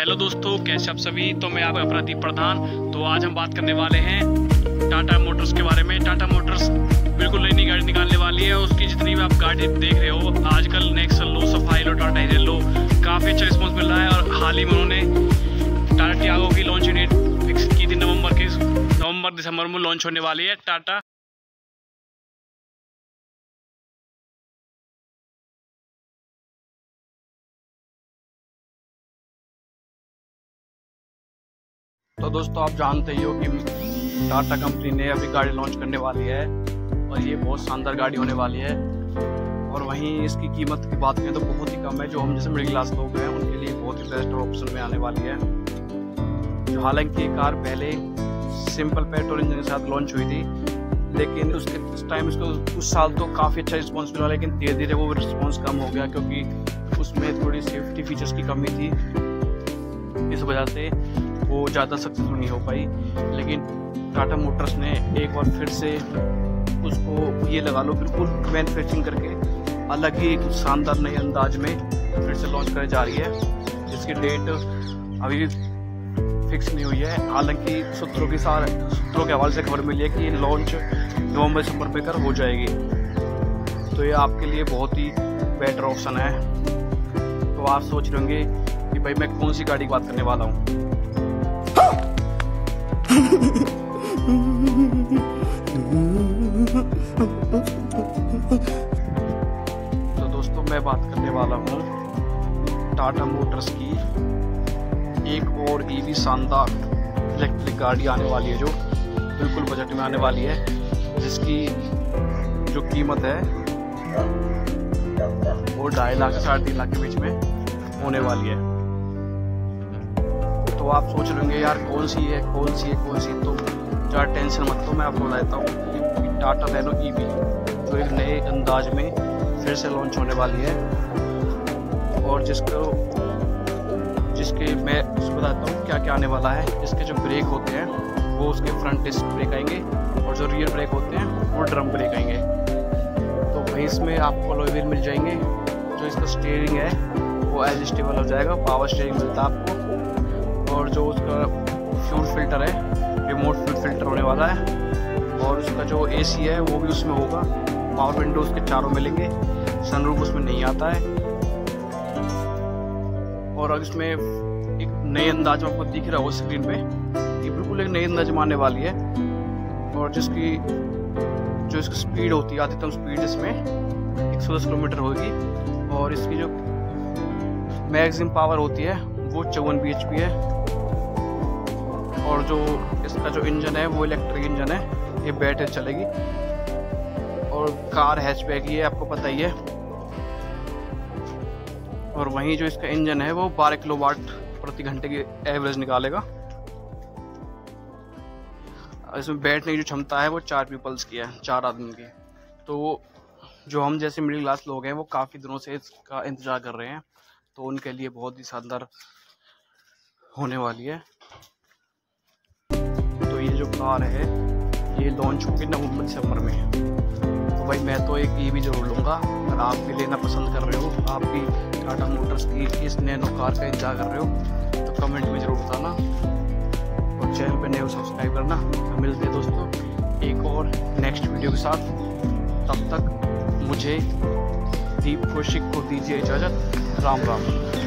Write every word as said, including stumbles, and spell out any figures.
Hello दोस्तों, कैसे आप सभी। तो मैं आपका प्रदीप प्रधान। तो आज हम बात करने वाले हैं टाटा मोटर्स के बारे में। टाटा मोटर्स बिल्कुल नई नई गाड़ी निकालने वाली है। उसकी जितनी भी आप गाड़ी देख रहे हो आजकल, नेक्सन लो, सफारी लो, टाटा हेरियर लो, काफ़ी अच्छा रिस्पॉन्स मिल रहा है। और हाल ही में उन्होंने टाटा टियागो की लॉन्च डेट फिक्स की थी, नवंबर की नवंबर दिसंबर में लॉन्च होने वाली है टाटा। तो दोस्तों, आप जानते ही हो कि टाटा कंपनी ने अभी गाड़ी लॉन्च करने वाली है और ये बहुत शानदार गाड़ी होने वाली है। और वहीं इसकी कीमत की बात करें तो बहुत ही कम है। जो हम जैसे मिडिल क्लास लोग हैं उनके लिए बहुत ही बेस्ट ऑप्शन में आने वाली है। जो हालांकि ये कार पहले सिंपल पेट्रोल इंजन के साथ लॉन्च हुई थी, लेकिन उसके उस टाइम इसको उस साल तो काफ़ी अच्छा रिस्पॉन्स मिला, लेकिन धीरे धीरे वो रिस्पॉन्स कम हो गया क्योंकि उसमें थोड़ी सेफ्टी फीचर्स की कमी थी। इस वजह से वो ज़्यादा सक्सेसफुल नहीं हो पाई। लेकिन टाटा मोटर्स ने एक बार फिर से उसको ये लगा लो बिल्कुल मैन्युफैक्चरिंग करके अलग ही एक शानदार नए अंदाज में फिर से लॉन्च करने जा रही है, जिसकी डेट अभी भी फिक्स नहीं हुई है। हालांकि सूत्रों के साथ सूत्रों के हवाले से खबर मिली है कि लॉन्च नवंबर दिसंबर में कर हो जाएगी। तो ये आपके लिए बहुत ही बेटर ऑप्शन है। तो आप सोच रहे होंगे कि भाई मैं कौन सी गाड़ी की बात करने वाला हूँ। तो दोस्तों, मैं बात करने वाला हूँ टाटा मोटर्स की एक और ईवी शानदार इलेक्ट्रिक गाड़ी आने वाली है, जो बिल्कुल बजट में आने वाली है, जिसकी जो कीमत है वो ढाई लाख से साढ़े तीन लाख के बीच में होने वाली है। तो आप सोच रहे होंगे यार कौन सी है कौन सी है कौन सी तो ज़्यादा टेंशन मत लो, मैं आपको बताता हूँ कि टाटा नैनो ईवी जो एक नए अंदाज में फिर से लॉन्च होने वाली है। और जिसको जिसके मैं उसको बताता हूँ क्या क्या आने वाला है। इसके जो ब्रेक होते हैं वो उसके फ्रंट डिस्क ब्रेक आएंगे, और जो रियर ब्रेक होते हैं वो ड्रम ब्रेक आएंगे। तो वहीं इसमें आपको अलॉय व्हील मिल जाएंगे। जो इसका स्टीयरिंग है वो एडजस्टेबल हो जाएगा, पावर स्टीयरिंग मिलता है आपको। और जो उसका फ्यूल फिल्टर है रिमोट फ्यूल फिल्टर होने वाला है। और उसका जो एसी है वो भी उसमें होगा। पावर विंडो उसके चारों मिलेंगे, सनरूफ उसमें नहीं आता है। और अब इसमें एक नए अंदाज में आपको दिख रहा हो स्क्रीन पे, ये बिल्कुल एक नए अंदाज में आने वाली है। और जिसकी जो इसकी स्पीड होती है, अधिकतम स्पीड इसमें एक सौ दस किलोमीटर होगी। और इसकी जो मैक्सिमम पावर होती है वो चौवन बी एच पी है। और जो इसका जो इंजन है वो इलेक्ट्रिक इंजन है, ये बैटरी चलेगी। और कार हैचबैक ये आपको पता ही है। और वहीं जो इसका इंजन है वो बारह किलोवाट प्रति घंटे की एवरेज निकालेगा। इसमें बैठने की जो क्षमता है वो चार पीपल्स की है, चार आदमी की। तो जो हम जैसे मिडिल क्लास लोग हैं वो काफ़ी दिनों से इसका इंतज़ार कर रहे हैं, तो उनके लिए बहुत ही शानदार होने वाली है। तो ये जो कार है ये लॉन्च होगी नवंबर दिसंबर में। तो भाई मैं तो एक ईवी जरूर लूँगा। अगर आप भी लेना पसंद कर रहे हो, आप भी टाटा मोटर्स की इस नैनो कार का इंतजार कर रहे हो, तो कमेंट में ज़रूर बताना। और चैनल पे नए हो सब्सक्राइब करना। तो मिलते हैं दोस्तों एक और नेक्स्ट वीडियो के साथ। तब तक मुझे दीप कौशिक को दीजिए इजाज़त। राम राम।